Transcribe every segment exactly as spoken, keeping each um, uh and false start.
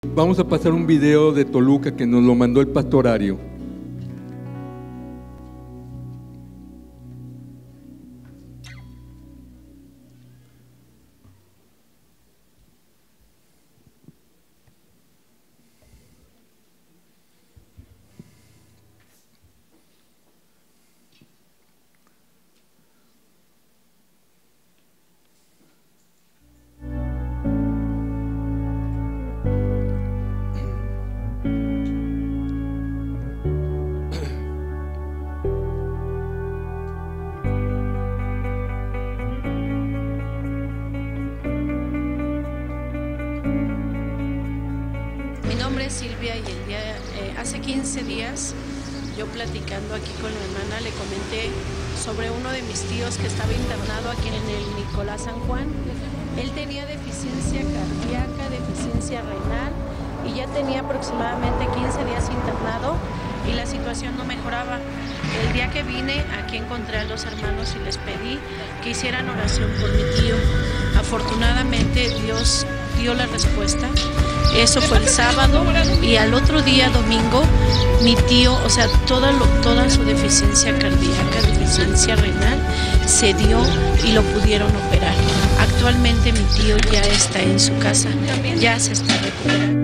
Vamos a pasar un video de Toluca que nos lo mandó el pastorario. Silvia, y el día, eh, hace quince días, yo platicando aquí con la hermana, le comenté sobre uno de mis tíos que estaba internado aquí en el Nicolás San Juan. Él tenía deficiencia cardíaca, deficiencia renal, y ya tenía aproximadamente quince días internado y la situación no mejoraba. El día que vine, aquí encontré a los hermanos y les pedí que hicieran oración por mi tío. Afortunadamente Dios dio la respuesta. Eso fue el sábado, y al otro día, domingo, mi tío, o sea, toda, lo, toda su deficiencia cardíaca, deficiencia renal, se dio y lo pudieron operar. Actualmente mi tío ya está en su casa, ya se está recuperando.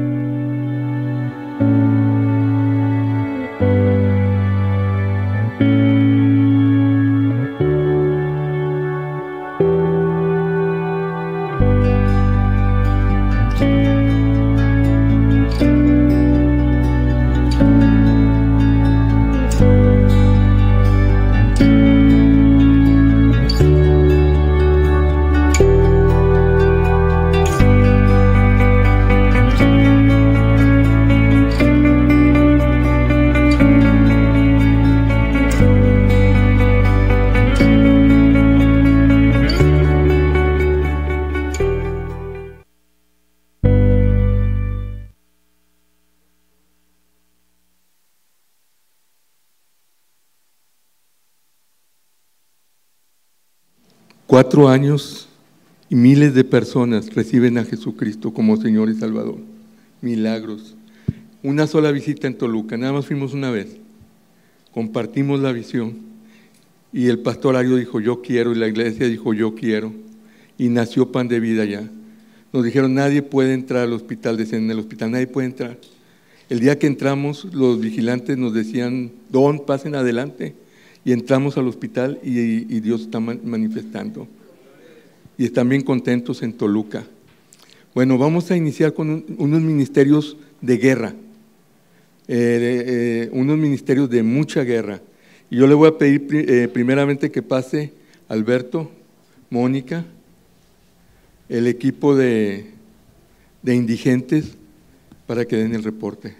Cuatro años y miles de personas reciben a Jesucristo como Señor y Salvador. Milagros. Una sola visita en Toluca, nada más fuimos una vez. Compartimos la visión y el pastorario dijo yo quiero, y la iglesia dijo yo quiero, y nació Pan de Vida ya. Nos dijeron nadie puede entrar al hospital, decían en el hospital, nadie puede entrar. El día que entramos, los vigilantes nos decían, don, pasen adelante. Y entramos al hospital y, y Dios está manifestando. Y están bien contentos en Toluca. Bueno, vamos a iniciar con un, unos ministerios de guerra. Eh, eh, unos ministerios de mucha guerra. Y yo le voy a pedir eh, primeramente que pase Alberto, Mónica, el equipo de, de indigentes, para que den el reporte.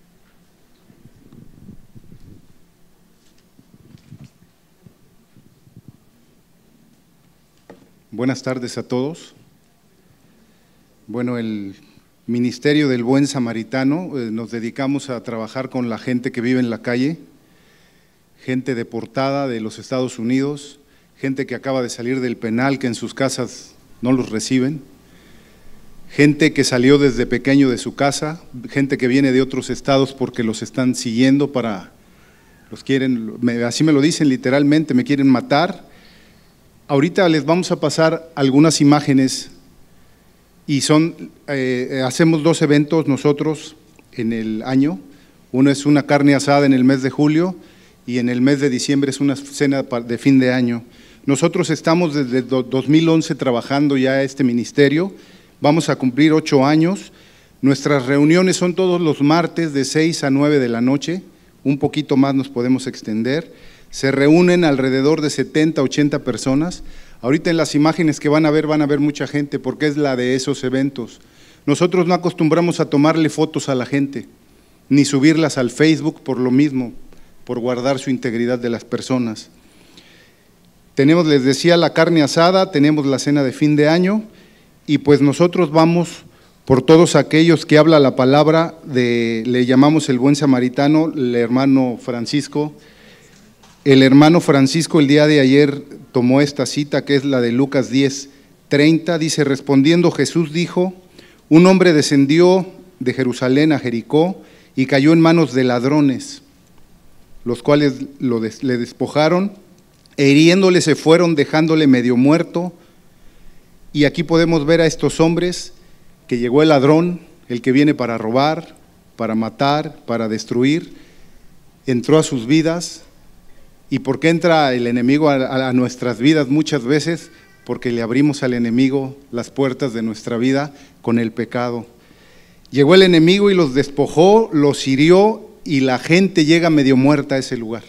Buenas tardes a todos. Bueno, el Ministerio del Buen Samaritano, eh, nos dedicamos a trabajar con la gente que vive en la calle, gente deportada de los Estados Unidos, gente que acaba de salir del penal, que en sus casas no los reciben, gente que salió desde pequeño de su casa, gente que viene de otros estados porque los están siguiendo para, los quieren, me, así me lo dicen literalmente, me quieren matar. Ahorita les vamos a pasar algunas imágenes y son, eh, hacemos dos eventos nosotros en el año. Uno es una carne asada en el mes de julio y en el mes de diciembre es una cena de fin de año. Nosotros estamos desde dos mil once trabajando ya este ministerio, vamos a cumplir ocho años. Nuestras reuniones son todos los martes de seis a nueve de la noche, un poquito más nos podemos extender. Se reúnen alrededor de setenta, ochenta personas. Ahorita en las imágenes que van a ver, van a ver mucha gente porque es la de esos eventos. Nosotros no acostumbramos a tomarle fotos a la gente, ni subirlas al Facebook por lo mismo, por guardar su integridad de las personas. Tenemos, les decía, la carne asada, tenemos la cena de fin de año y pues nosotros vamos por todos aquellos que habla la palabra de, le llamamos el Buen Samaritano, el hermano Francisco. El hermano Francisco el día de ayer tomó esta cita que es la de Lucas diez, treinta, dice, respondiendo Jesús dijo, un hombre descendió de Jerusalén a Jericó y cayó en manos de ladrones, los cuales lo des, le despojaron, e hiriéndole se fueron, dejándole medio muerto. Y aquí podemos ver a estos hombres que llegó el ladrón, el que viene para robar, para matar, para destruir, entró a sus vidas. ¿Y por qué entra el enemigo a, a nuestras vidas muchas veces? Porque le abrimos al enemigo las puertas de nuestra vida con el pecado. Llegó el enemigo y los despojó, los hirió, y la gente llega medio muerta a ese lugar.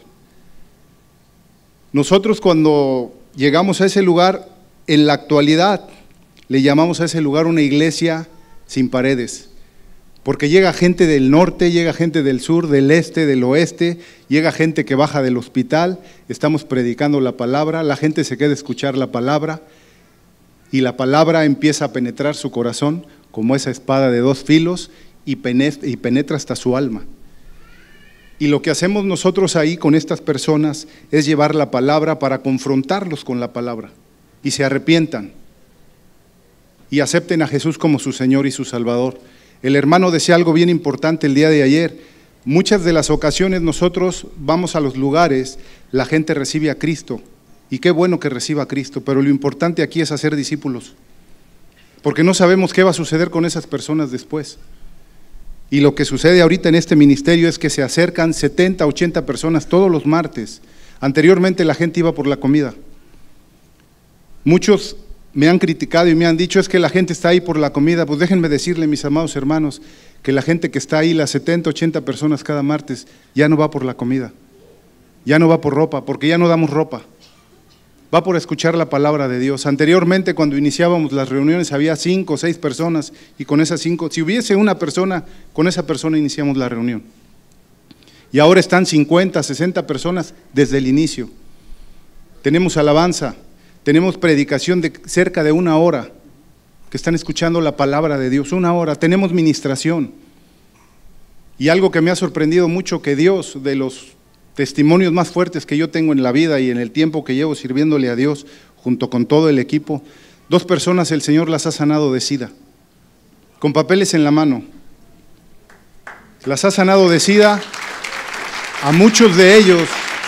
Nosotros cuando llegamos a ese lugar, en la actualidad le llamamos a ese lugar una iglesia sin paredes, porque llega gente del norte, llega gente del sur, del este, del oeste, llega gente que baja del hospital, estamos predicando la palabra, la gente se queda a escuchar la palabra y la palabra empieza a penetrar su corazón como esa espada de dos filos y penetra, y penetra hasta su alma. Y lo que hacemos nosotros ahí con estas personas es llevar la palabra para confrontarlos con la palabra y se arrepientan y acepten a Jesús como su Señor y su Salvador. El hermano decía algo bien importante el día de ayer. Muchas de las ocasiones nosotros vamos a los lugares, la gente recibe a Cristo, y qué bueno que reciba a Cristo, pero lo importante aquí es hacer discípulos, porque no sabemos qué va a suceder con esas personas después. Y lo que sucede ahorita en este ministerio es que se acercan setenta, ochenta personas todos los martes. Anteriormente la gente iba por la comida. Muchos me han criticado y me han dicho, es que la gente está ahí por la comida. Pues déjenme decirle, mis amados hermanos, que la gente que está ahí, las setenta, ochenta personas cada martes, ya no va por la comida, ya no va por ropa, porque ya no damos ropa, va por escuchar la palabra de Dios. Anteriormente, cuando iniciábamos las reuniones, había cinco o seis personas, y con esas cinco, si hubiese una persona, con esa persona iniciamos la reunión. Y ahora están cincuenta, sesenta personas desde el inicio. Tenemos alabanza, tenemos predicación de cerca de una hora, que están escuchando la palabra de Dios, una hora. Tenemos ministración. Y algo que me ha sorprendido mucho, que Dios, de los testimonios más fuertes que yo tengo en la vida y en el tiempo que llevo sirviéndole a Dios, junto con todo el equipo, dos personas el Señor las ha sanado de SIDA, con papeles en la mano. Las ha sanado de SIDA, a muchos de ellos,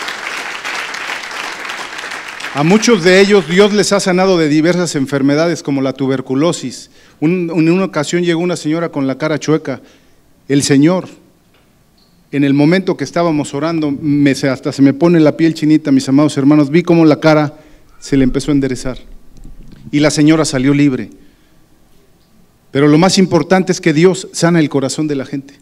a muchos de ellos Dios les ha sanado de diversas enfermedades como la tuberculosis. Un, en una ocasión llegó una señora con la cara chueca, el Señor, en el momento que estábamos orando, me, hasta se me pone la piel chinita, mis amados hermanos, vi cómo la cara se le empezó a enderezar y la señora salió libre. Pero lo más importante es que Dios sana el corazón de la gente.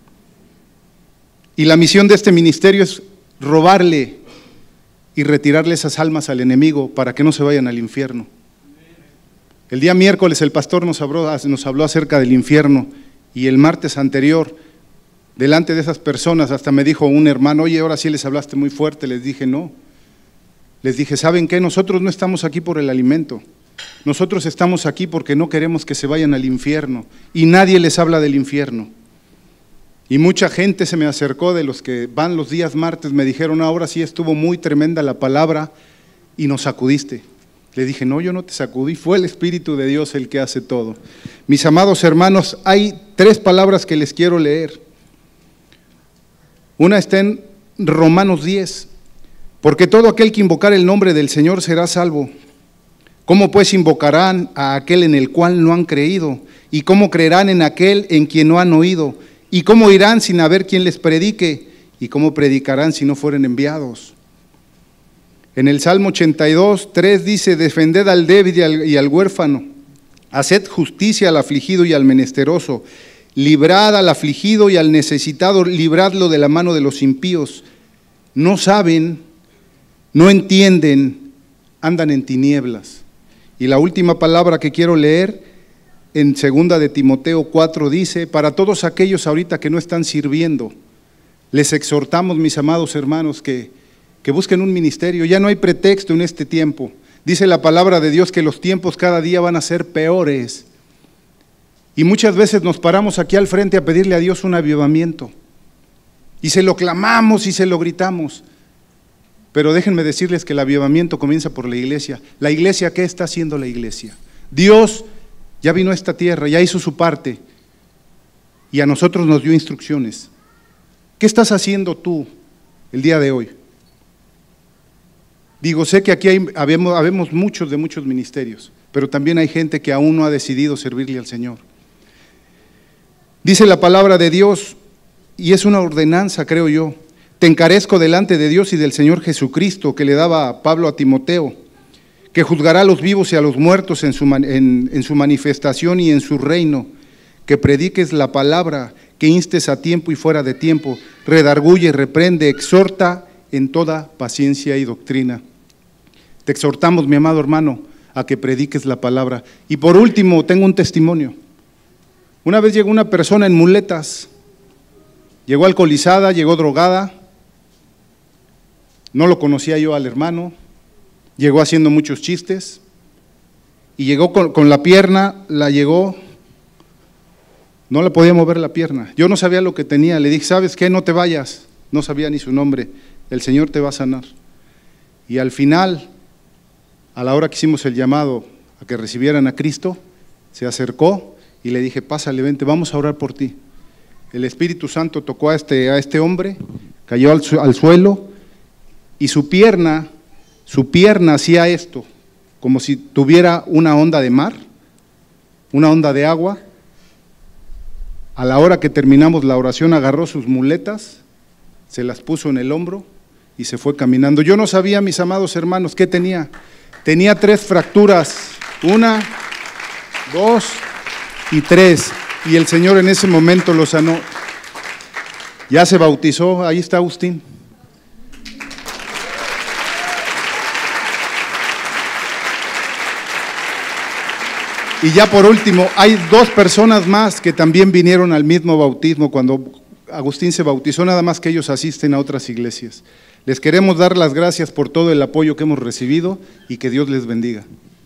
Y la misión de este ministerio es robarle y retirarle esas almas al enemigo para que no se vayan al infierno. El día miércoles el pastor nos habló, nos habló acerca del infierno, y el martes anterior, delante de esas personas, hasta me dijo un hermano, oye, ahora sí les hablaste muy fuerte. Les dije, no. Les dije, ¿saben qué? Nosotros no estamos aquí por el alimento. Nosotros estamos aquí porque no queremos que se vayan al infierno. Y nadie les habla del infierno. Y mucha gente se me acercó, de los que van los días martes, me dijeron, ahora sí estuvo muy tremenda la palabra y nos sacudiste. Le dije, no, yo no te sacudí, fue el Espíritu de Dios el que hace todo. Mis amados hermanos, hay tres palabras que les quiero leer. Una está en Romanos diez, porque todo aquel que invocar el nombre del Señor será salvo. ¿Cómo pues invocarán a aquel en el cual no han creído? ¿Y cómo creerán en aquel en quien no han oído? ¿Y cómo irán sin haber quien les predique? ¿Y cómo predicarán si no fueren enviados? En el Salmo ochenta y dos, tres dice, defended al débil y al, y al huérfano, haced justicia al afligido y al menesteroso, librad al afligido y al necesitado, libradlo de la mano de los impíos. No saben, no entienden, andan en tinieblas. Y la última palabra que quiero leer, en segunda de Timoteo cuatro, dice, para todos aquellos ahorita que no están sirviendo, les exhortamos, mis amados hermanos, que, que busquen un ministerio. Ya no hay pretexto en este tiempo. Dice la palabra de Dios que los tiempos cada día van a ser peores. Y muchas veces nos paramos aquí al frente a pedirle a Dios un avivamiento. Y se lo clamamos y se lo gritamos. Pero déjenme decirles que el avivamiento comienza por la iglesia. ¿La iglesia qué está haciendo la iglesia? Dios ya vino a esta tierra, ya hizo su parte. y a nosotros nos dio instrucciones. ¿Qué estás haciendo tú el día de hoy? Digo, sé que aquí hay, habemos, habemos muchos de muchos ministerios, pero también hay gente que aún no ha decidido servirle al Señor. Dice la palabra de Dios, y es una ordenanza, creo yo: te encarezco delante de Dios y del Señor Jesucristo, que le daba Pablo a Timoteo, que juzgará a los vivos y a los muertos en su, en, en su manifestación y en su reino, que prediques la palabra, que instes a tiempo y fuera de tiempo, redarguye, reprende, exhorta en toda paciencia y doctrina. Te exhortamos, mi amado hermano, a que prediques la palabra. Y por último, tengo un testimonio. Una vez llegó una persona en muletas, llegó alcoholizada, llegó drogada, no lo conocía yo al hermano, llegó haciendo muchos chistes, y llegó con, con la pierna, la llegó, no le podía mover la pierna. Yo no sabía lo que tenía, le dije, ¿sabes qué? No te vayas. No sabía ni su nombre, el Señor te va a sanar. Y al final, a la hora que hicimos el llamado a que recibieran a Cristo, se acercó y le dije, pásale, vente, vamos a orar por ti. El Espíritu Santo tocó a este, a este hombre, cayó al, al suelo, y su pierna, su pierna hacía esto, como si tuviera una onda de mar, una onda de agua. A la hora que terminamos la oración, agarró sus muletas, se las puso en el hombro y se fue caminando. Yo no sabía, mis amados hermanos, ¿qué tenía? Tenía tres fracturas, una, dos y tres, y el Señor en ese momento lo sanó. Ya se bautizó, ahí está Agustín. Y ya por último, hay dos personas más que también vinieron al mismo bautismo cuando Agustín se bautizó, nada más que ellos asisten a otras iglesias. Les queremos dar las gracias por todo el apoyo que hemos recibido y que Dios les bendiga.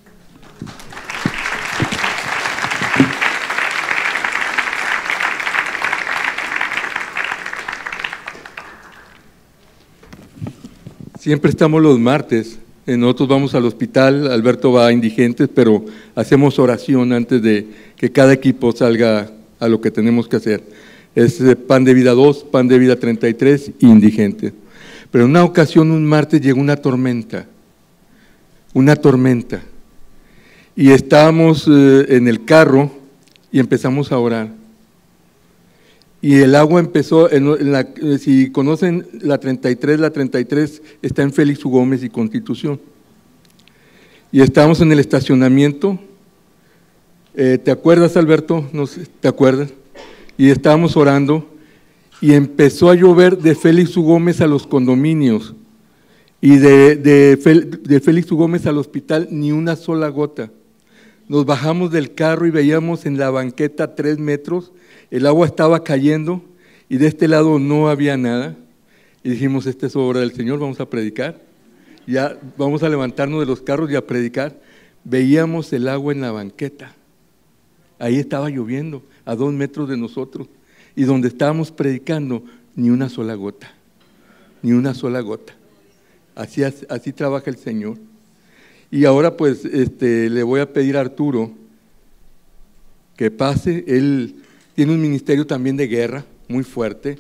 Siempre estamos los martes. Nosotros vamos al hospital, Alberto va a Indigentes, pero hacemos oración antes de que cada equipo salga a lo que tenemos que hacer. Es Pan de Vida dos, Pan de Vida treinta y tres, Indigentes. Pero en una ocasión, un martes, llegó una tormenta, una tormenta, y estábamos eh, en el carro y empezamos a orar. Y el agua empezó, en la, si conocen la treinta y tres, la treinta y tres está en Félix U. Gómez y Constitución. Y estábamos en el estacionamiento, eh, ¿te acuerdas, Alberto? No sé, ¿te acuerdas? Y estábamos orando y empezó a llover de Félix U. Gómez a los condominios y de, de, de Félix U. Gómez al hospital ni una sola gota. Nos bajamos del carro y veíamos en la banqueta tres metros, el agua estaba cayendo y de este lado no había nada. Y dijimos, esta es obra del Señor, vamos a predicar. Ya vamos a levantarnos de los carros y a predicar. Veíamos el agua en la banqueta. Ahí estaba lloviendo, a dos metros de nosotros. Y donde estábamos predicando, ni una sola gota. Ni una sola gota. Así, así trabaja el Señor. Y ahora pues este, le voy a pedir a Arturo que pase. Él tiene un ministerio también de guerra muy fuerte.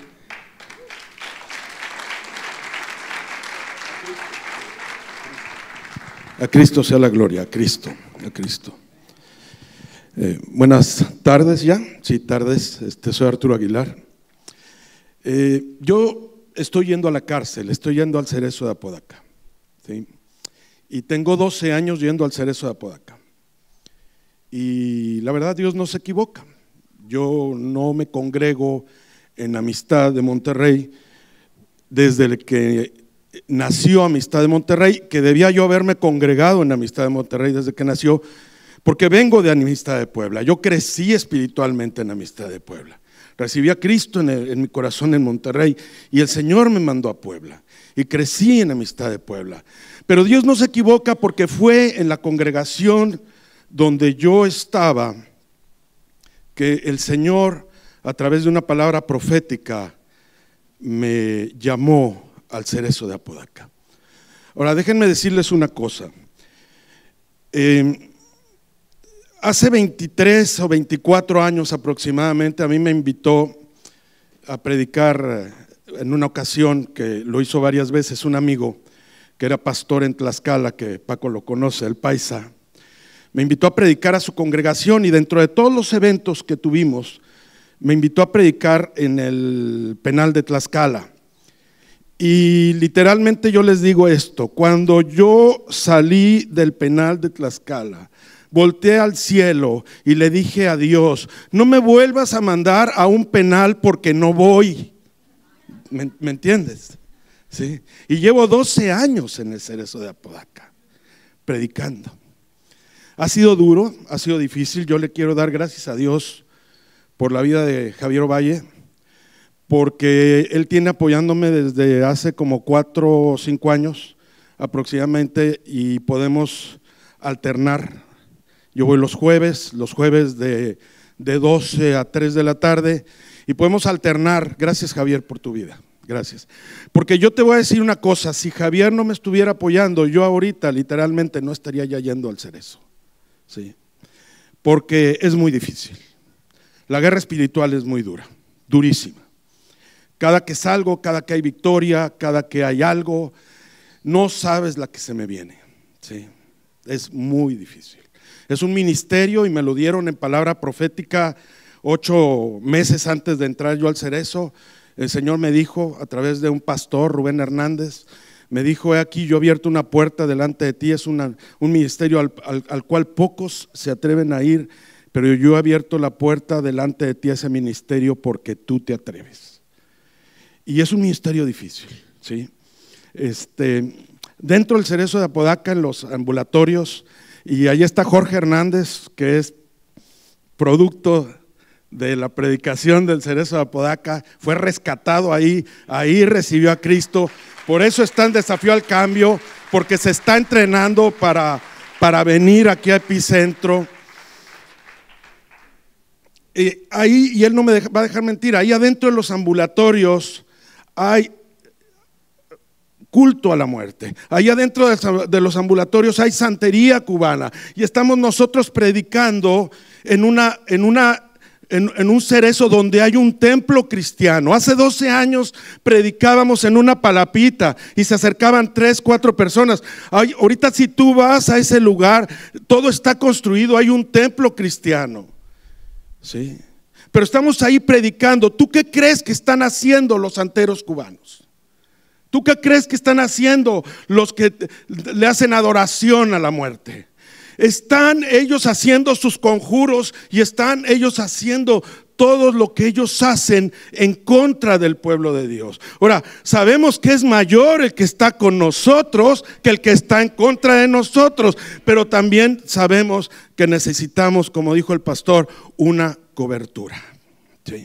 A Cristo sea la gloria, a Cristo, a Cristo. Eh, buenas tardes ya, sí, tardes, este, soy Arturo Aguilar. Eh, yo estoy yendo a la cárcel, estoy yendo al Cerezo de Apodaca, ¿sí? Y tengo doce años yendo al Cerezo de Apodaca. Y la verdad, Dios no se equivoca. Yo no me congrego en Amistad de Monterrey desde el que nació Amistad de Monterrey, que debía yo haberme congregado en Amistad de Monterrey desde que nació, porque vengo de Amistad de Puebla. Yo crecí espiritualmente en Amistad de Puebla. Recibí a Cristo en, el, en mi corazón en Monterrey y el Señor me mandó a Puebla y crecí en Amistad de Puebla. Pero Dios no se equivoca, porque fue en la congregación donde yo estaba que el Señor, a través de una palabra profética, me llamó al Cerezo de Apodaca. Ahora déjenme decirles una cosa. Eh, Hace veintitrés o veinticuatro años aproximadamente a mí me invitó a predicar en una ocasión, que lo hizo varias veces, un amigo que era pastor en Tlaxcala, que Paco lo conoce, el Paisa. Me invitó a predicar a su congregación y dentro de todos los eventos que tuvimos, me invitó a predicar en el penal de Tlaxcala. Y literalmente yo les digo esto: cuando yo salí del penal de Tlaxcala, volteé al cielo y le dije a Dios, no me vuelvas a mandar a un penal porque no voy. ¿Me, me entiendes? ¿Sí? Y llevo doce años en el Cerezo de Apodaca, predicando. Ha sido duro, ha sido difícil. Yo le quiero dar gracias a Dios por la vida de Javier Ovalle, porque él tiene apoyándome desde hace como cuatro o cinco años aproximadamente y podemos alternar. Yo voy los jueves, los jueves de, de doce a tres de la tarde y podemos alternar. Gracias, Javier, por tu vida, gracias. Porque yo te voy a decir una cosa: si Javier no me estuviera apoyando, yo ahorita literalmente no estaría ya yendo al Cerezo, ¿sí? Porque es muy difícil. La guerra espiritual es muy dura, durísima. Cada que salgo, cada que hay victoria, cada que hay algo, no sabes la que se me viene, ¿sí? Es muy difícil. Es un ministerio y me lo dieron en palabra profética ocho meses antes de entrar yo al Cerezo. El Señor me dijo a través de un pastor, Rubén Hernández, me dijo: he aquí, yo he abierto una puerta delante de ti. Es una, un ministerio al, al, al cual pocos se atreven a ir, pero yo he abierto la puerta delante de ti a ese ministerio porque tú te atreves. Y es un ministerio difícil, ¿sí? Este, dentro del Cerezo de Apodaca, en los ambulatorios, y ahí está Jorge Hernández, que es producto de la predicación del Cerezo de Apodaca, fue rescatado ahí, ahí recibió a Cristo. Por eso está en Desafío al Cambio, porque se está entrenando para, para venir aquí a Epicentro. Y ahí, y él no me deja, va a dejar mentir, ahí adentro de los ambulatorios hay culto a la muerte. Allá dentro de los ambulatorios hay santería cubana y estamos nosotros predicando en, una, en, una, en, en un cerezo donde hay un templo cristiano. Hace doce años predicábamos en una palapita y se acercaban tres, cuatro personas. Ay, ahorita si tú vas a ese lugar, todo está construido, hay un templo cristiano, ¿sí? Pero estamos ahí predicando. ¿Tú qué crees que están haciendo los santeros cubanos? ¿Tú qué crees que están haciendo los que le hacen adoración a la muerte? Están ellos haciendo sus conjuros y están ellos haciendo todo lo que ellos hacen en contra del pueblo de Dios. Ahora, sabemos que es mayor el que está con nosotros que el que está en contra de nosotros, pero también sabemos que necesitamos, como dijo el pastor, una cobertura, ¿sí?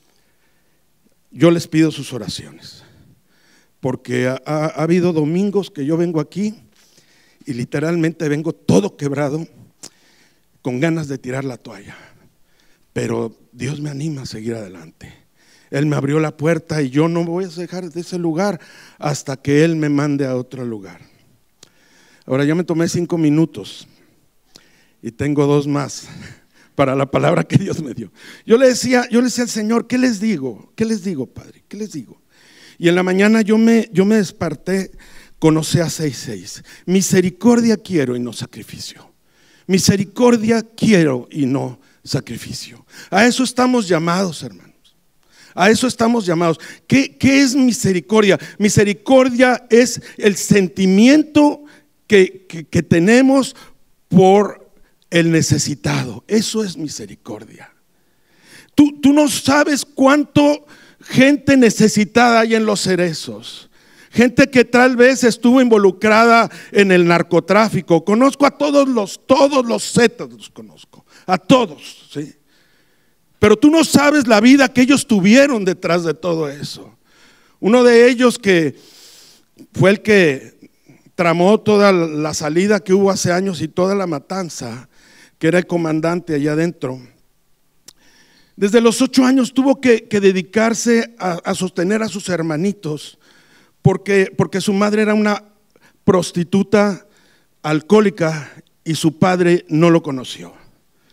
Yo les pido sus oraciones, porque ha, ha, ha habido domingos que yo vengo aquí y literalmente vengo todo quebrado, con ganas de tirar la toalla, pero Dios me anima a seguir adelante. Él me abrió la puerta y yo no me voy a dejar de ese lugar hasta que Él me mande a otro lugar. Ahora, yo me tomé cinco minutos y tengo dos más para la palabra que Dios me dio. Yo le decía, yo le decía al Señor, ¿qué les digo? ¿Qué les digo, Padre? ¿Qué les digo? Y en la mañana yo me, yo me desperté con Oseas seis seis. Misericordia quiero y no sacrificio. Misericordia quiero y no sacrificio. A eso estamos llamados, hermanos. A eso estamos llamados. ¿Qué, qué es misericordia? Misericordia es el sentimiento que, que, que tenemos por el necesitado. Eso es misericordia. Tú, tú no sabes cuánto gente necesitada hay en los cerezos. Gente que tal vez estuvo involucrada en el narcotráfico. Conozco a todos los, todos los zetas los conozco, a todos, ¿sí? Pero tú no sabes la vida que ellos tuvieron detrás de todo eso. Uno de ellos que fue el que tramó toda la salida que hubo hace años y toda la matanza, que era el comandante allá adentro. Desde los ocho años tuvo que, que dedicarse a, a sostener a sus hermanitos, porque, porque su madre era una prostituta alcohólica y su padre no lo conoció.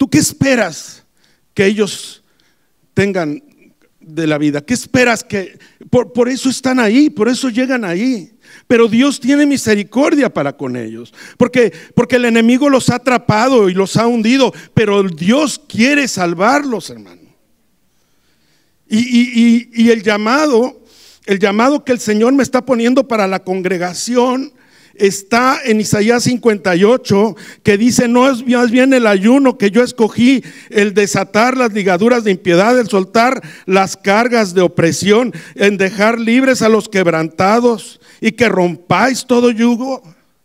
¿Tú qué esperas que ellos tengan de la vida? ¿Qué esperas que? Por, por eso están ahí, por eso llegan ahí. Pero Dios tiene misericordia para con ellos, porque, porque el enemigo los ha atrapado y los ha hundido, pero Dios quiere salvarlos, hermano. Y, y, y, y el llamado, el llamado que el Señor me está poniendo para la congregación está en Isaías cincuenta y ocho, que dice: no es más bien el ayuno que yo escogí, el desatar las ligaduras de impiedad, el soltar las cargas de opresión, en dejar libres a los quebrantados y que rompáis todo yugo.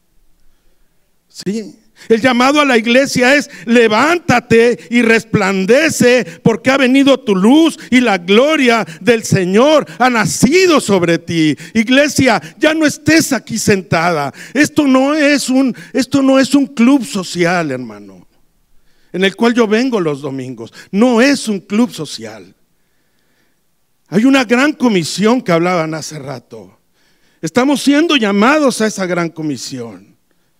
Sí. El llamado a la iglesia es: levántate y resplandece, porque ha venido tu luz y la gloria del Señor ha nacido sobre ti. Iglesia, ya no estés aquí sentada. Esto no es un, esto no es un club social, hermano, en el cual yo vengo los domingos. No es un club social. Hay una gran comisión que hablaban hace rato. Estamos siendo llamados a esa gran comisión.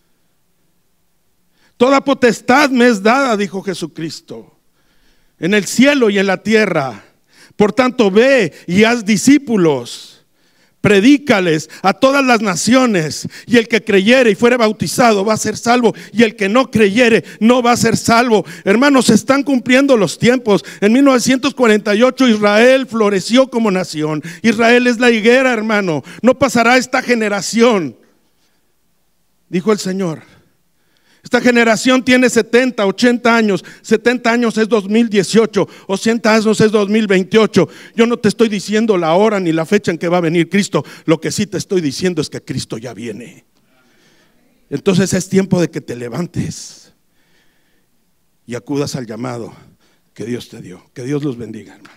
Toda potestad me es dada, dijo Jesucristo, en el cielo y en la tierra. Por tanto, ve y haz discípulos, predícales a todas las naciones, y el que creyere y fuere bautizado va a ser salvo, y el que no creyere no va a ser salvo. Hermanos, se están cumpliendo los tiempos. En mil novecientos cuarenta y ocho Israel floreció como nación. Israel es la higuera, hermano. No pasará esta generación, dijo el Señor. Esta generación tiene setenta, ochenta años. setenta años es dos mil dieciocho, ochenta años es dos mil veintiocho. Yo no te estoy diciendo la hora ni la fecha en que va a venir Cristo. Lo que sí te estoy diciendo es que Cristo ya viene. Entonces es tiempo de que te levantes y acudas al llamado que Dios te dio. Que Dios los bendiga, hermanos.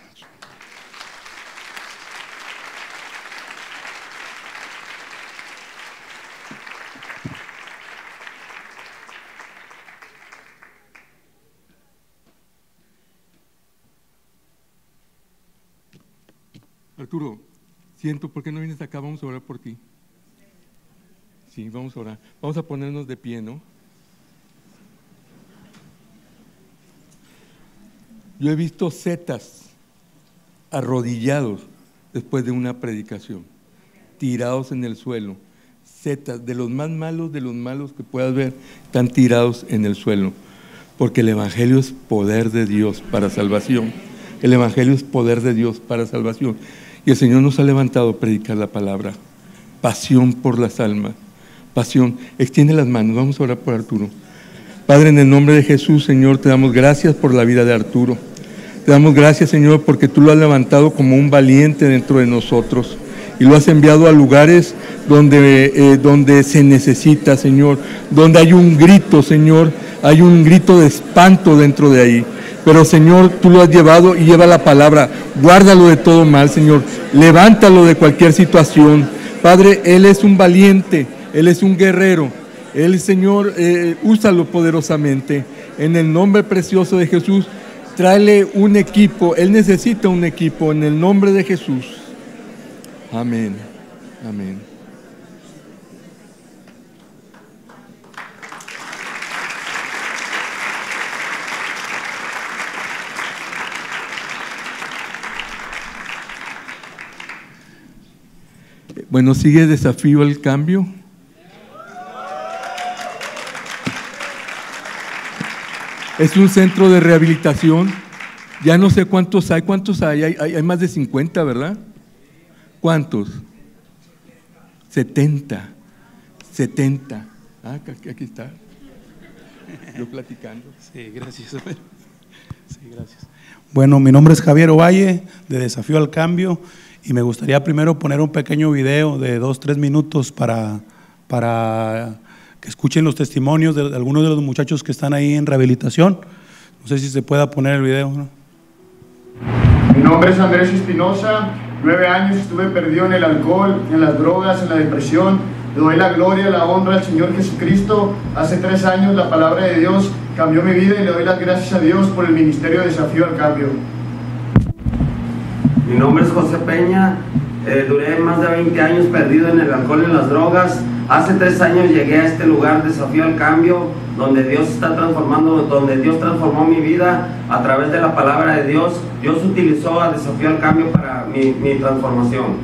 Arturo, siento, ¿por qué no vienes acá? Vamos a orar por ti. Sí, vamos a orar. Vamos a ponernos de pie, ¿no? Yo he visto zetas arrodillados después de una predicación, tirados en el suelo. Zetas, de los más malos, de los malos que puedas ver, están tirados en el suelo. Porque el Evangelio es poder de Dios para salvación. El Evangelio es poder de Dios para salvación. Y el Señor nos ha levantado a predicar la palabra. Pasión por las almas. Pasión. Extiende las manos. Vamos a orar por Arturo. Padre, en el nombre de Jesús, Señor, te damos gracias por la vida de Arturo. Te damos gracias, Señor, porque tú lo has levantado como un valiente dentro de nosotros. Y lo has enviado a lugares donde, eh, donde se necesita, Señor. Donde hay un grito, Señor. Hay un grito de espanto dentro de ahí. Pero, Señor, tú lo has llevado y lleva la palabra. Guárdalo de todo mal, Señor. Levántalo de cualquier situación. Padre, Él es un valiente, Él es un guerrero. Él, Señor, eh, úsalo poderosamente. En el nombre precioso de Jesús, tráele un equipo. Él necesita un equipo en el nombre de Jesús. Amén. Amén. Bueno, sigue Desafío al Cambio. Es un centro de rehabilitación. Ya no sé cuántos hay. ¿Cuántos hay? Hay, hay, hay más de cincuenta, ¿verdad? ¿Cuántos? setenta. setenta. Ah, aquí está. Yo platicando. Sí, gracias. Sí, gracias. Bueno, mi nombre es Javier Ovalle, de Desafío al Cambio. Y me gustaría primero poner un pequeño video de dos, tres minutos para, para que escuchen los testimonios de, de algunos de los muchachos que están ahí en rehabilitación. No sé si se pueda poner el video, ¿no? Mi nombre es Andrés Espinosa, nueve años estuve perdido en el alcohol, en las drogas, en la depresión. Le doy la gloria, la honra al Señor Jesucristo. Hace tres años la palabra de Dios cambió mi vida y le doy las gracias a Dios por el ministerio de Desafío al Cambio. Mi nombre es José Peña, eh, duré más de veinte años perdido en el alcohol y en las drogas. Hace tres años llegué a este lugar, Desafío al Cambio, donde Dios está transformando, donde Dios transformó mi vida a través de la palabra de Dios. Dios utilizó a Desafío al Cambio para mi, mi transformación.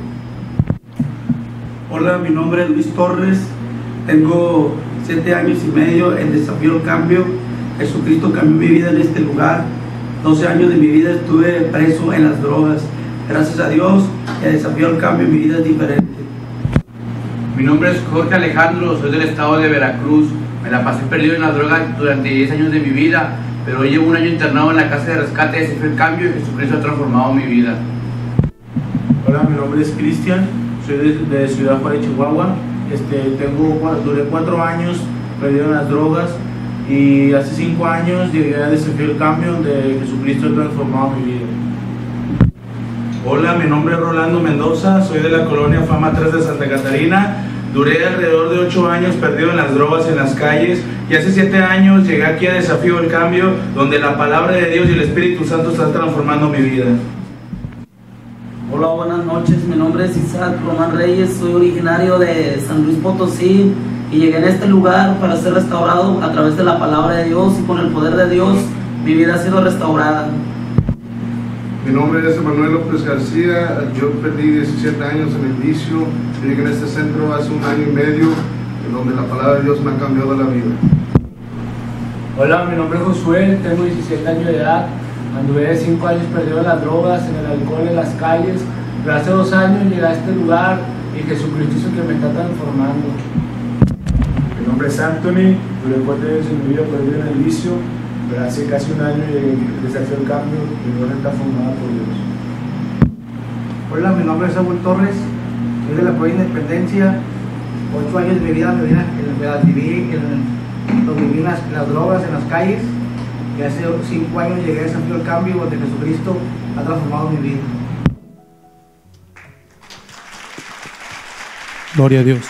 Hola, mi nombre es Luis Torres, tengo siete años y medio en Desafío al Cambio. Jesucristo cambió mi vida en este lugar. doce años de mi vida estuve preso en las drogas. Gracias a Dios, el Desafío al Cambio, mi vida es diferente. Mi nombre es Jorge Alejandro, soy del estado de Veracruz. Me la pasé perdido en las drogas durante diez años de mi vida, pero hoy llevo un año internado en la casa de rescate de Desafío al Cambio y Jesucristo ha transformado mi vida. Hola, mi nombre es Cristian, soy de, de Ciudad Juárez, Chihuahua. Este, tengo, duré cuatro años perdido en las drogas y hace cinco años llegué a Desafío al Cambio, donde Jesucristo ha transformado mi vida. Hola, mi nombre es Rolando Mendoza, soy de la colonia Fama tres de Santa Catarina. Duré alrededor de ocho años perdido en las drogas en las calles y hace siete años llegué aquí a Desafío al Cambio, donde la palabra de Dios y el Espíritu Santo están transformando mi vida. Hola, buenas noches, mi nombre es Isaac Román Reyes, soy originario de San Luis Potosí y llegué en este lugar para ser restaurado a través de la palabra de Dios y con el poder de Dios mi vida ha sido restaurada. Mi nombre es Emanuel López García, yo perdí diecisiete años en el vicio, llegué en este centro hace un año y medio, en donde la palabra de Dios me ha cambiado la vida. Hola, mi nombre es Josué, tengo diecisiete años de edad, anduve cinco años perdido en las drogas, en el alcohol, en las calles, pero hace dos años llegué a este lugar y Jesucristo es el que me está transformando. Mi nombre es Anthony, duré cuatro años en mi vida perdido en el vicio, pero hace casi un año llegué a Desafío al Cambio y mi vida está formada por Dios. Hola, mi nombre es Saúl Torres, soy de la provincia de Independencia. Ocho años de mi vida me, vine, me las viví en, donde viví en las, en las drogas, en las calles, y hace cinco años llegué a Desafío al Cambio, donde Jesucristo ha transformado mi vida. Gloria a Dios.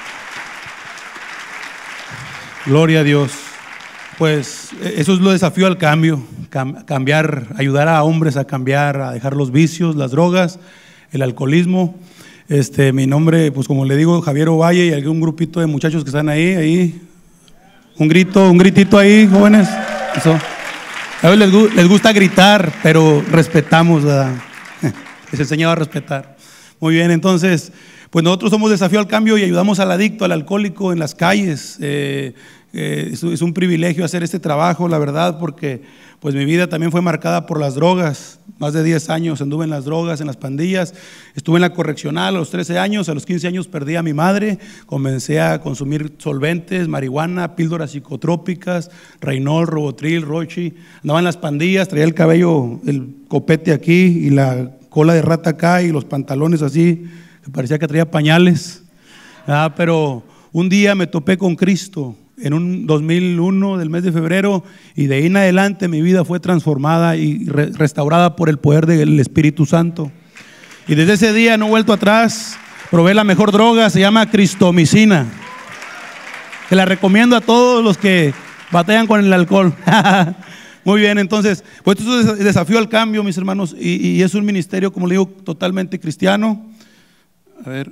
Gloria a Dios. Pues eso es lo Desafío al Cambio, cam cambiar, ayudar a hombres a cambiar, a dejar los vicios, las drogas, el alcoholismo. Este, mi nombre, pues como le digo, Javier Ovalle, y algún grupito de muchachos que están ahí, ahí, un grito, un gritito ahí, jóvenes. Eso. A veces les, les gusta gritar, pero respetamos, ¿verdad? Les enseñaba a respetar. Muy bien, entonces, pues nosotros somos Desafío al Cambio y ayudamos al adicto, al alcohólico en las calles. Eh, eh, es, es un privilegio hacer este trabajo, la verdad, porque pues mi vida también fue marcada por las drogas. Más de diez años anduve en las drogas, en las pandillas. Estuve en la correccional a los trece años, a los quince años perdí a mi madre. Comencé a consumir solventes, marihuana, píldoras psicotrópicas, Reynol, Robotril, Rochi. Andaba en las pandillas, traía el cabello, el copete aquí y la cola de rata acá y los pantalones así, que parecía que traía pañales. Ah, pero un día me topé con Cristo en un dos mil uno del mes de febrero y de ahí en adelante mi vida fue transformada y re restaurada por el poder del Espíritu Santo. Y desde ese día no he vuelto atrás. Probé la mejor droga, se llama cristomicina, que la recomiendo a todos los que batallan con el alcohol. Muy bien, entonces, pues esto es Desafío al Cambio, mis hermanos, y, y es un ministerio, como le digo, totalmente cristiano. A ver.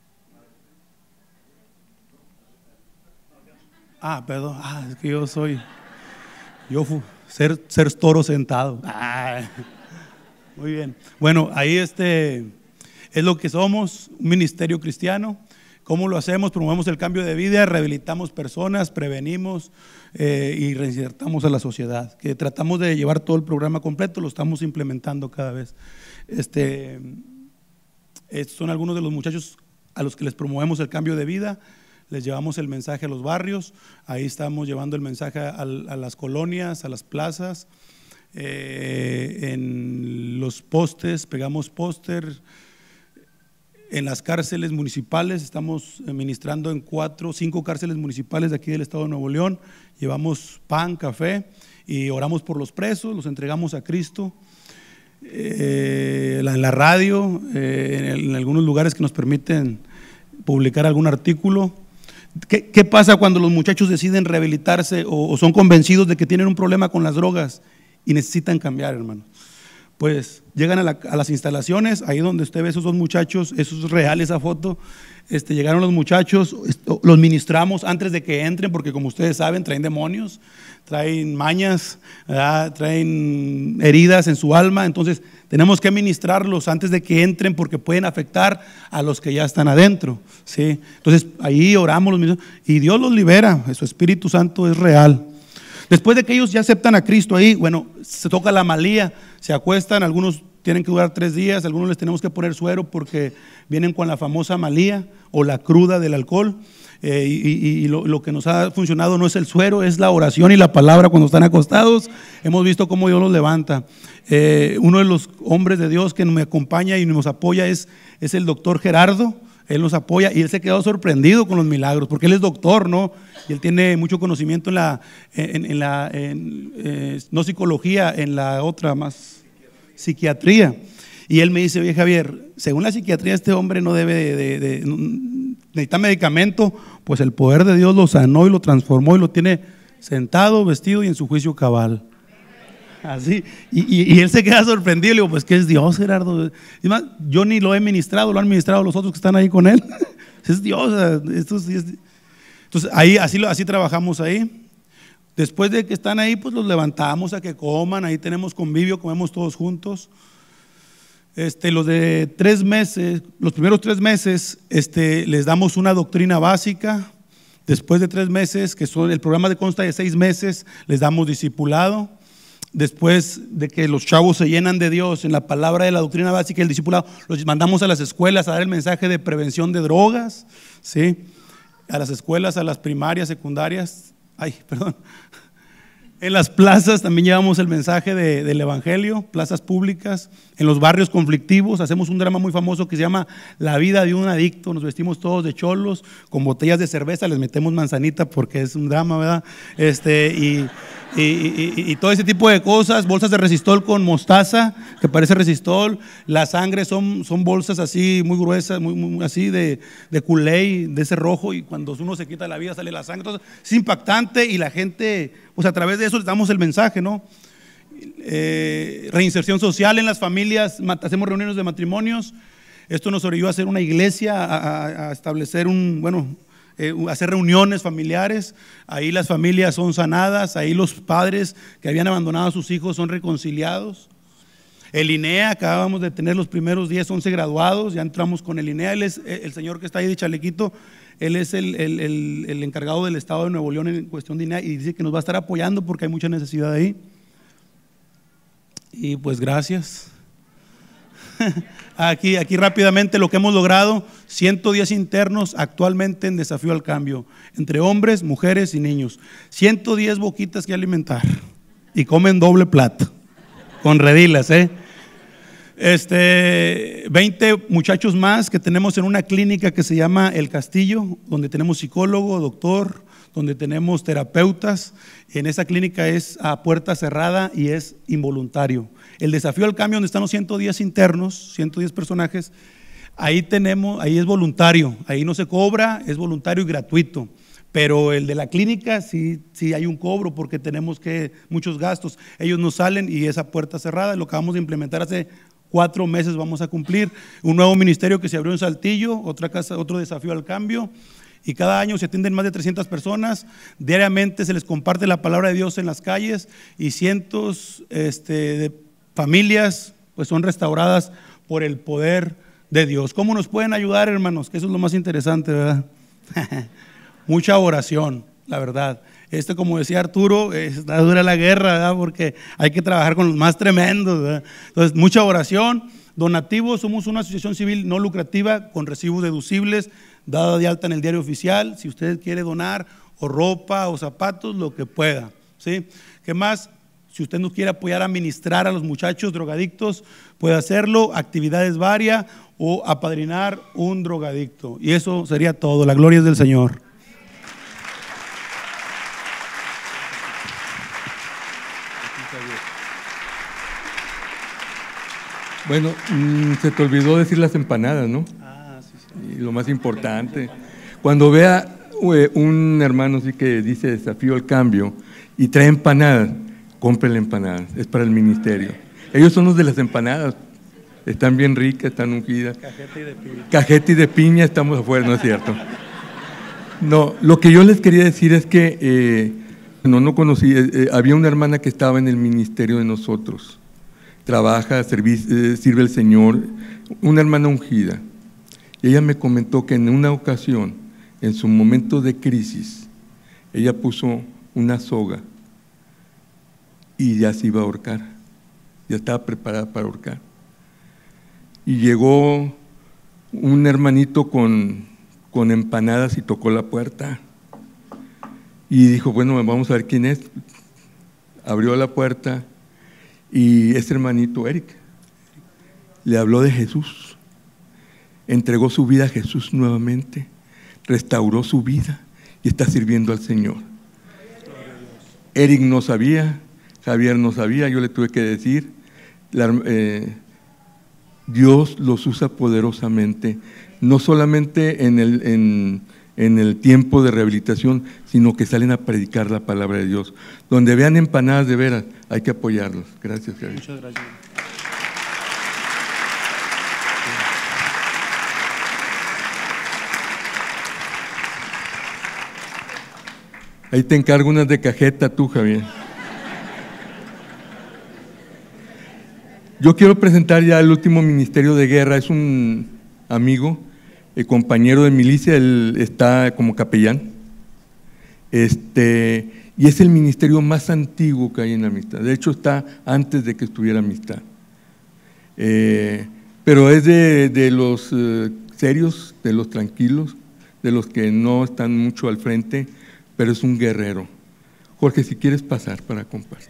Ah, perdón, ah, es que yo soy, yo fui, ser, ser toro sentado. Ah, muy bien. Bueno, ahí este es lo que somos, un ministerio cristiano. ¿Cómo lo hacemos? Promovemos el cambio de vida, rehabilitamos personas, prevenimos eh, y reinsertamos a la sociedad. Que tratamos de llevar todo el programa completo, lo estamos implementando cada vez. Este, estos son algunos de los muchachos a los que les promovemos el cambio de vida. Les llevamos el mensaje a los barrios, ahí estamos llevando el mensaje a, a las colonias, a las plazas, eh, en los postes, pegamos póster, en las cárceles municipales, estamos ministrando en cuatro, cinco cárceles municipales de aquí del estado de Nuevo León, llevamos pan, café y oramos por los presos, los entregamos a Cristo. Eh, en la radio, eh, en, en algunos lugares que nos permiten publicar algún artículo. ¿Qué, ¿Qué pasa cuando los muchachos deciden rehabilitarse o, o son convencidos de que tienen un problema con las drogas y necesitan cambiar, hermano? pues llegan a, la, a las instalaciones, ahí donde usted ve esos dos muchachos, eso es real esa foto. Este, llegaron los muchachos, esto, los ministramos antes de que entren, porque como ustedes saben, traen demonios, traen mañas, ¿verdad? Traen heridas en su alma, entonces tenemos que ministrarlos antes de que entren porque pueden afectar a los que ya están adentro, ¿sí? Entonces ahí oramos los y Dios los libera, su Espíritu Santo es real. Después de que ellos ya aceptan a Cristo ahí, bueno, se toca la malía, se acuestan, algunos tienen que durar tres días, algunos les tenemos que poner suero porque vienen con la famosa malía o la cruda del alcohol. Eh, y y, y lo, lo que nos ha funcionado no es el suero, es la oración y la palabra cuando están acostados. Hemos visto cómo Dios los levanta. Eh, uno de los hombres de Dios que me acompaña y nos apoya es, es el doctor Gerardo. Él nos apoya y él se quedó sorprendido con los milagros, porque él es doctor, ¿no? Y él tiene mucho conocimiento en la, en, en la en, eh, no psicología, en la otra más, psiquiatría. Y él me dice, oye Javier, según la psiquiatría este hombre no debe de, de, de, de necesita medicamento, pues el poder de Dios lo sanó y lo transformó y lo tiene sentado, vestido y en su juicio cabal. Así, y, y, y él se queda sorprendido, le digo, pues ¿qué es Dios, Gerardo? Y más, yo ni lo he ministrado, lo han ministrado los otros que están ahí con él. Es Dios. Esto es, es, entonces ahí, así, así trabajamos ahí. Después de que están ahí, pues los levantamos a que coman, ahí tenemos convivio, comemos todos juntos. Este, los de tres meses, los primeros tres meses, este, les damos una doctrina básica. Después de tres meses, que son, el programa de consta de seis meses, les damos discipulado. Después de que los chavos se llenan de Dios en la palabra de la doctrina básica y el discipulado, los mandamos a las escuelas a dar el mensaje de prevención de drogas, ¿sí? A las escuelas, a las primarias, secundarias, ay, perdón. En las plazas también llevamos el mensaje de, del evangelio, plazas públicas, en los barrios conflictivos, hacemos un drama muy famoso que se llama La vida de un adicto, nos vestimos todos de cholos, con botellas de cerveza, les metemos manzanita porque es un drama, ¿verdad? Este, y, y, y, y todo ese tipo de cosas, bolsas de resistol con mostaza, que parece resistol, la sangre son, son bolsas así muy gruesas, muy, muy así de, de Kool-Aid, de ese rojo, y cuando uno se quita la vida sale la sangre, entonces es impactante y la gente, pues a través de eso les damos el mensaje, ¿no? Eh, reinserción social en las familias, hacemos reuniones de matrimonios, esto nos orilló a hacer una iglesia, a, a, a establecer un, bueno, eh, hacer reuniones familiares, ahí las familias son sanadas, ahí los padres que habían abandonado a sus hijos son reconciliados. El I N E A, acabamos de tener los primeros diez, once graduados, ya entramos con el I N E A, él es el señor que está ahí de chalequito, él es el, el, el, el encargado del estado de Nuevo León en cuestión de I N E A y dice que nos va a estar apoyando porque hay mucha necesidad ahí. Y pues gracias. Aquí, aquí rápidamente lo que hemos logrado, ciento diez internos actualmente en Desafío al Cambio, entre hombres, mujeres y niños. ciento diez boquitas que alimentar y comen doble plato, con redilas, ¿eh? Este, veinte muchachos más que tenemos en una clínica que se llama El Castillo, donde tenemos psicólogo, doctor, donde tenemos terapeutas. En esa clínica es a puerta cerrada y es involuntario. El Desafío al Cambio, donde están los ciento diez internos, ciento diez personajes, ahí tenemos, ahí es voluntario, ahí no se cobra, es voluntario y gratuito. Pero el de la clínica sí, sí hay un cobro porque tenemos que muchos gastos. Ellos no salen y esa puerta cerrada, lo acabamos de implementar hace cuatro meses, vamos a cumplir. Un nuevo ministerio que se abrió en Saltillo, otra casa, otro Desafío al Cambio. Y cada año se atienden más de trescientas personas, diariamente se les comparte la palabra de Dios en las calles y cientos este, de familias pues son restauradas por el poder de Dios. ¿Cómo nos pueden ayudar, hermanos? Que eso es lo más interesante, ¿verdad? Mucha oración, la verdad. Este, como decía Arturo, está dura la guerra, ¿verdad? Porque hay que trabajar con los más tremendos, ¿verdad? Entonces, mucha oración, donativos, somos una asociación civil no lucrativa con recibos deducibles, dada de alta en el diario oficial. Si usted quiere donar o ropa o zapatos, lo que pueda, ¿sí? ¿Qué más? Si usted nos quiere apoyar a ministrar a los muchachos drogadictos, puede hacerlo, actividades varias o apadrinar un drogadicto. Y eso sería todo, la gloria es del Señor. Bueno, mmm, se te olvidó decir las empanadas, ¿no? Ah, sí, sí. Y lo más importante, cuando vea eh, un hermano así que dice Desafío al Cambio y trae empanadas, cómprele empanadas, es para el ministerio. Ellos son los de las empanadas. Están bien ricas, están ungidas. Cajeta y de piña. Cajeta y de piña, estamos afuera, ¿no es cierto? No, lo que yo les quería decir es que eh, no, no conocí, eh, había una hermana que estaba en el ministerio de nosotros. Trabaja, servi- eh, sirve al Señor, una hermana ungida. Y ella me comentó que en una ocasión, en su momento de crisis, ella puso una soga y ya se iba a ahorcar, ya estaba preparada para ahorcar. Y llegó un hermanito con, con empanadas y tocó la puerta y dijo, bueno, vamos a ver quién es. Abrió la puerta y ese hermanito, Eric, le habló de Jesús, entregó su vida a Jesús nuevamente, restauró su vida y está sirviendo al Señor. Eric no sabía, Javier no sabía, yo le tuve que decir, la, eh, Dios los usa poderosamente, no solamente en el, en, en el tiempo de rehabilitación, sino que salen a predicar la palabra de Dios. Donde vean empanadas de veras, hay que apoyarlos. Gracias, Javier. Muchas gracias. Ahí te encargo unas de cajeta tú, Javier. Yo quiero presentar ya el último ministerio de guerra. Es un amigo, el compañero de milicia, él está como capellán. Este, y es el ministerio más antiguo que hay en Amistad. De hecho, está antes de que estuviera Amistad. Eh, pero es de, de los eh, serios, de los tranquilos, de los que no están mucho al frente, pero es un guerrero. Jorge, si quieres pasar para compartir.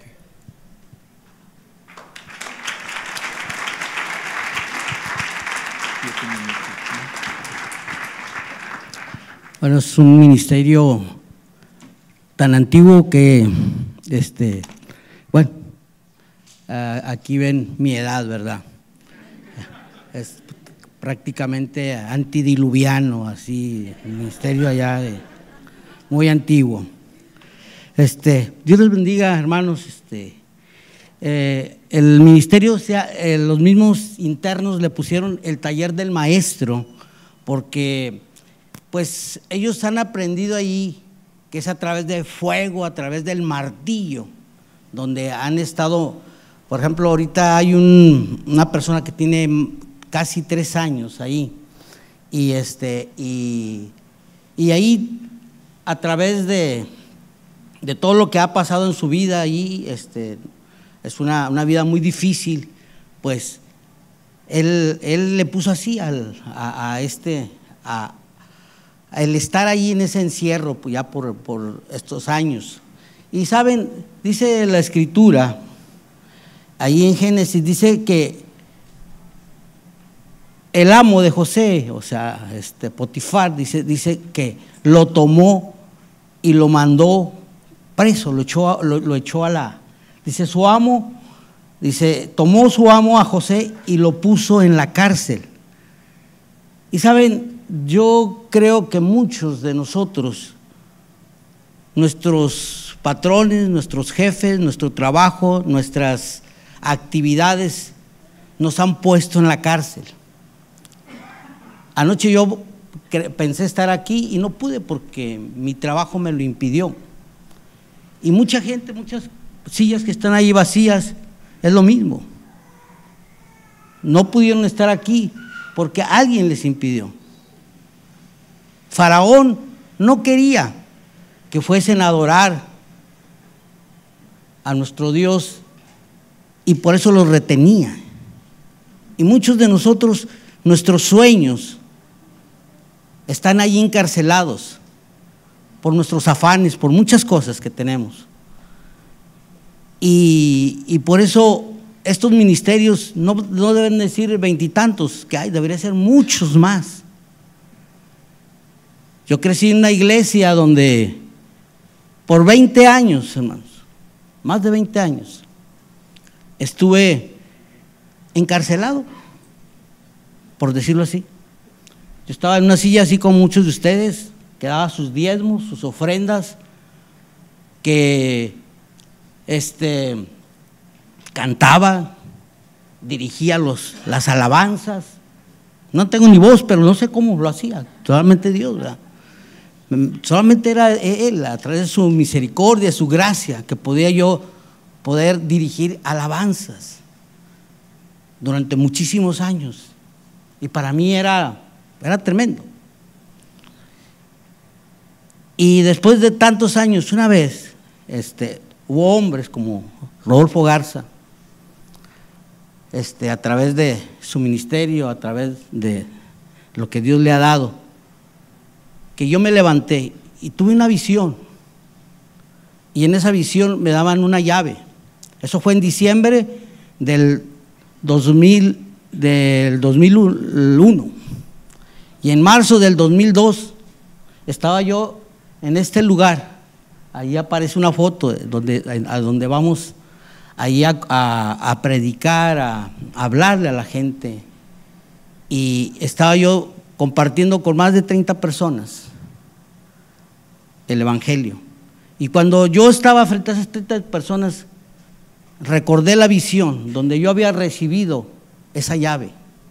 Bueno, es un ministerio tan antiguo que, este, bueno, uh, aquí ven mi edad, ¿verdad? Es prácticamente antidiluviano, así, el ministerio allá de, muy antiguo. Este, Dios les bendiga, hermanos. Este, eh, el ministerio, o sea, eh, los mismos internos le pusieron el taller del maestro, porque pues ellos han aprendido ahí que es a través del fuego, a través del martillo, donde han estado. Por ejemplo, ahorita hay un, una persona que tiene casi tres años ahí, y, este, y, y ahí a través de, de todo lo que ha pasado en su vida ahí, este, es una, una vida muy difícil, pues él, él le puso así al, a, a este, a, a el estar ahí en ese encierro, pues ya por, por estos años. Y saben, dice la Escritura, ahí en Génesis, dice que el amo de José, o sea, este Potifar, dice, dice que lo tomó y lo mandó preso, lo echó, lo, lo echó a la… Dice, su amo, dice, tomó su amo a José y lo puso en la cárcel. Y saben, yo creo que muchos de nosotros, nuestros patrones, nuestros jefes, nuestro trabajo, nuestras actividades nos han puesto en la cárcel. Anoche yo pensé estar aquí y no pude porque mi trabajo me lo impidió. Y mucha gente, muchas sillas que están ahí vacías, es lo mismo. No pudieron estar aquí porque alguien les impidió. Faraón no quería que fuesen a adorar a nuestro Dios y por eso los retenía. Y muchos de nosotros, nuestros sueños están ahí encarcelados por nuestros afanes, por muchas cosas que tenemos. Y, y por eso estos ministerios no, no deben decir veintitantos que hay, debería ser muchos más. Yo crecí en una iglesia donde por veinte años, hermanos, más de veinte años, estuve encarcelado, por decirlo así. Yo estaba en una silla así con muchos de ustedes, que daba sus diezmos, sus ofrendas, que este, cantaba, dirigía los, las alabanzas. No tengo ni voz, pero no sé cómo lo hacía, solamente Dios, ¿verdad? Solamente era Él, a través de su misericordia, su gracia, que podía yo poder dirigir alabanzas durante muchísimos años. Y para mí era, era tremendo. Y después de tantos años, una vez, este, hubo hombres como Rodolfo Garza, este, a través de su ministerio, a través de lo que Dios le ha dado, que yo me levanté y tuve una visión, y en esa visión me daban una llave. Eso fue en diciembre del dos mil, del dos mil uno, y en marzo del dos mil dos estaba yo en este lugar. Ahí aparece una foto donde, a donde vamos ahí a, a, a predicar, a, a hablarle a la gente, y estaba yo compartiendo con más de treinta personas el evangelio. Y cuando yo estaba frente a esas treinta personas, recordé la visión donde yo había recibido esa llave,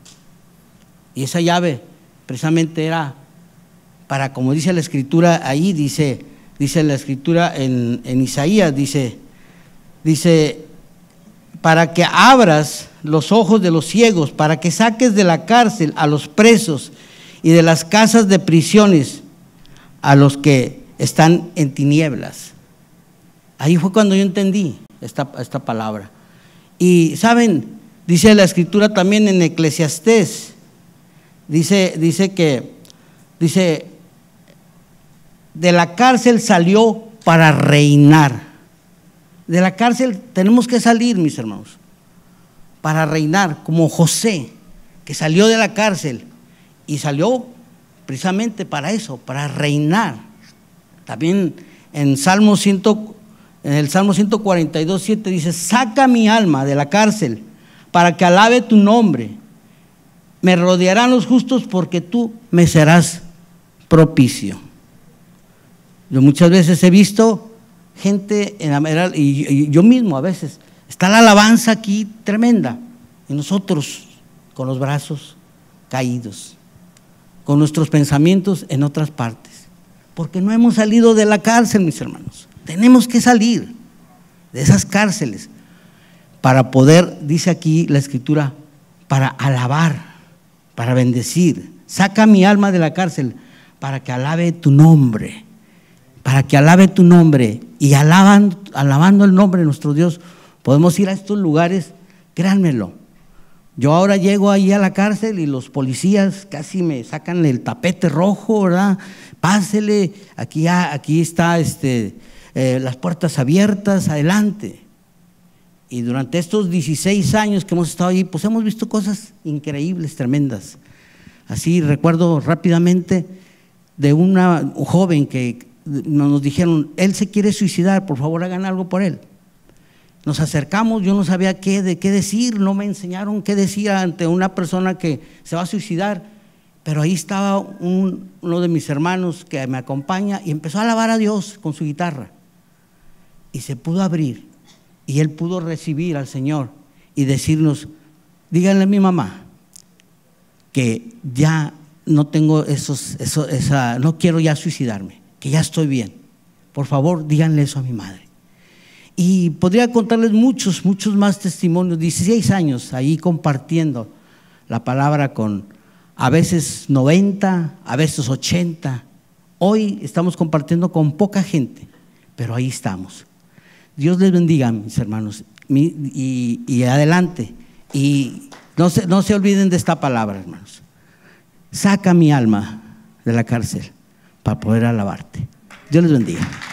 y esa llave precisamente era para, como dice la escritura ahí, dice, dice la escritura en, en Isaías, dice, dice, para que abras los ojos de los ciegos, para que saques de la cárcel a los presos y de las casas de prisiones a los que están en tinieblas. Ahí fue cuando yo entendí esta, esta palabra. Y saben, dice la escritura también en Eclesiastés, dice, dice que, dice, de la cárcel salió para reinar. De la cárcel tenemos que salir, mis hermanos, para reinar, como José, que salió de la cárcel y salió precisamente para eso, para reinar. También en Salmo cien, en el Salmo ciento cuarenta y dos, siete dice: saca mi alma de la cárcel para que alabe tu nombre. Me rodearán los justos porque tú me serás propicio. Yo muchas veces he visto gente en la, y, y yo mismo a veces, está la alabanza aquí tremenda, y nosotros con los brazos caídos, con nuestros pensamientos en otras partes, porque no hemos salido de la cárcel, mis hermanos. Tenemos que salir de esas cárceles para poder, dice aquí la escritura, para alabar, para bendecir. Saca mi alma de la cárcel para que alabe tu nombre, para que alabe tu nombre. Y alaban, alabando el nombre de nuestro Dios, podemos ir a estos lugares, créanmelo. Yo ahora llego ahí a la cárcel y los policías casi me sacan el tapete rojo, ¿verdad? Pásele, aquí, aquí está este, eh, las puertas abiertas, adelante. Y durante estos dieciséis años que hemos estado ahí, pues hemos visto cosas increíbles, tremendas. Así recuerdo rápidamente de una un joven que nos dijeron: él se quiere suicidar, por favor hagan algo por él. Nos acercamos, yo no sabía qué, de qué decir, no me enseñaron qué decir ante una persona que se va a suicidar, pero ahí estaba un, uno de mis hermanos que me acompaña y empezó a alabar a Dios con su guitarra, y se pudo abrir, y él pudo recibir al Señor y decirnos: díganle a mi mamá que ya no tengo esos, eso, esa, no quiero ya suicidarme, que ya estoy bien, por favor díganle eso a mi madre. Y podría contarles muchos, muchos más testimonios. Dieciséis años ahí compartiendo la palabra con a veces noventa, a veces ochenta. Hoy estamos compartiendo con poca gente, pero ahí estamos. Dios les bendiga, mis hermanos, y, y adelante. Y no se, no se olviden de esta palabra, hermanos. Saca mi alma de la cárcel para poder alabarte. Dios les bendiga.